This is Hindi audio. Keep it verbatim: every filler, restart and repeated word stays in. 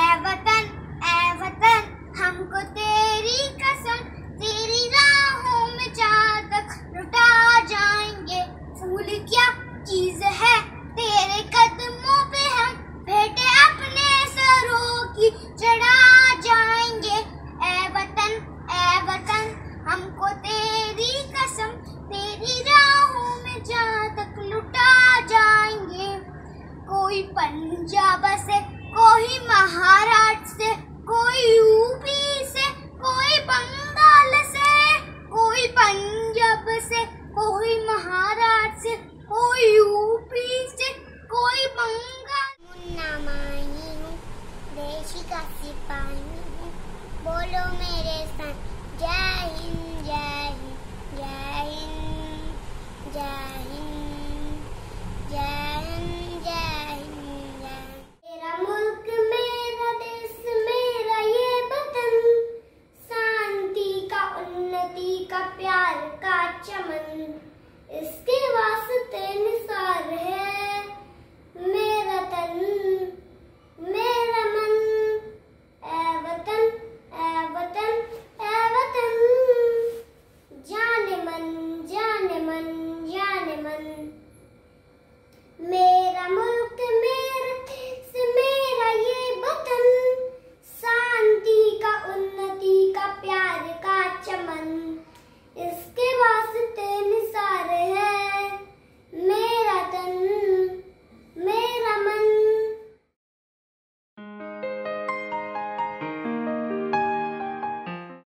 वतन ए वतन हमको तेरी कसम, तेरी राहों में जहाँ तक लुटा जाएंगे। फूल क्या चीज है तेरे कदमों पे हम भेंटे अपने सरों की चढ़ा जाएंगे। ए वतन ए वतन हमको तेरी कसम, तेरी राहों में जहाँ तक लुटा जाएंगे। कोई पंजाब से, कोई महाराष्ट्र से, कोई यूपी से, कोई बंगाल से, कोई पंजाब से, कोई महाराष्ट्र से, कोई यूपी से, कोई बंगाल। मुन्ना माही हूँ, देश का सिपाही हूँ, बोलो मेरे संग जय हिंद जय हिंद जय हिंद जय हिंद।